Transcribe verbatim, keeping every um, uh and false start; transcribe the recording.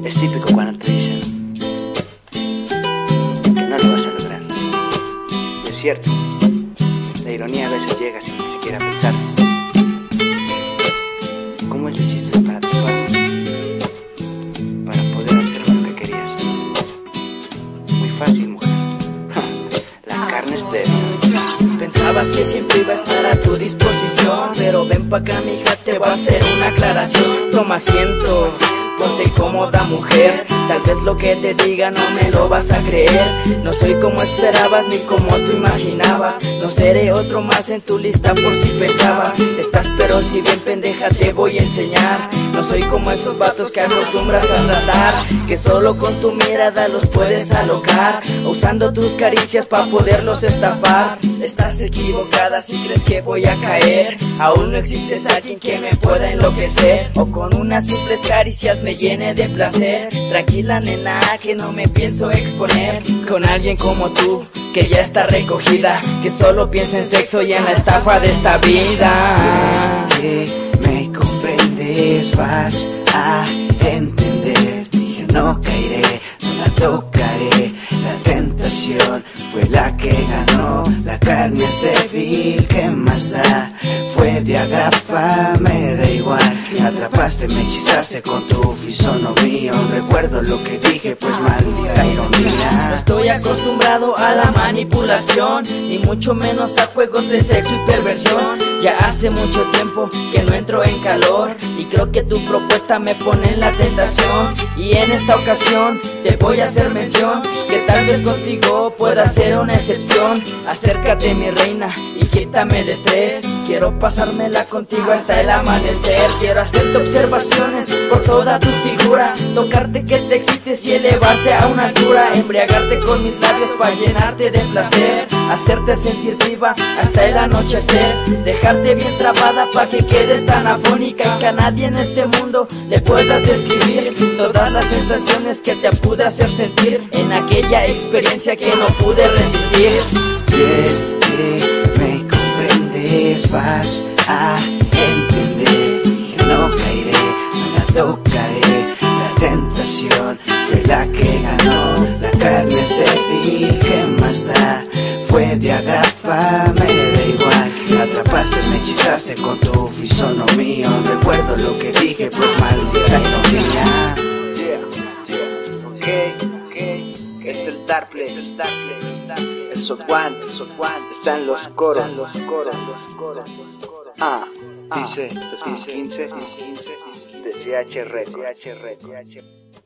Es típico cuando te dicen que no lo vas a lograr. Y es cierto, la ironía a veces llega sin ni siquiera pensar. ¿Cómo es el chiste para triunfar? Para poder hacer lo que querías. Muy fácil, mujer. La carne es débil. Pensabas que siempre iba a estar a tu disposición, pero ven pa' acá, mija, te voy a hacer una aclaración. Toma asiento, ponte cómoda, mujer. Tal vez lo que te diga no me lo vas a creer. No soy como esperabas ni como tú imaginabas. No seré otro más en tu lista por si pensabas. Estás pero si bien pendeja te voy a enseñar. No soy como esos vatos que acostumbras a tratar, que solo con tu mirada los puedes alocar, usando tus caricias pa' poderlos estafar. Estás equivocada si crees que voy a caer. Aún no existes alguien que me pueda enloquecer, o con unas simples caricias me llene de placer. Tranquila nena, que no me pienso exponer con alguien como tú, que ya está recogida, que solo piensa en sexo y en la estafa de esta vida. Si me comprendes vas a entender. Dije no caeré, no la tocaré. La tentación fue la que ganó. La carne es débil, ¿qué más da? Fue de agrapa, me da igual. Me atrapaste, me hechizaste con tu fisonomía. Aún recuerdo lo que dije, pues maldita ironía. No estoy acostumbrado a la manipulación, ni mucho menos a juegos de sexo y perversión. Ya hace mucho tiempo que no entro en calor, y creo que tu propuesta me pone en la tentación. Y en esta ocasión te voy a hacer mención, que tal vez contigo pueda ser una excepción. Acércate mi reina y quítame el estrés. Quiero pasármela contigo hasta el amanecer. Quiero hacerte observaciones por toda tu figura, tocarte que te excites y elevarte a una altura, embriagarte con mis labios para llenarte de placer, hacerte sentir viva hasta el anochecer, dejarte bien trabada para que quedes tan afónica y que a nadie en este mundo le puedas describir todas las sensaciones que te pude hacer sentir en aquella experiencia que no pude resistir. Si es que me comprendes vas a entender. Dije no caeré, no la tocaré. La tentación fue la que ganó. La carne es débil, ¿qué más da? Fue de agrapa, me da igual. Me atrapaste, me hechizaste con tu fisonomía. Aún recuerdo lo que dije, pues maldita ironía. Yeah, yeah, ok, ok. Es el Dark Play, el Dark Play, el Dark Play. El Sotwan, el Sotwan. Están los coros, los coros, los coros. Ah, dice dos mil quince, D C H Records.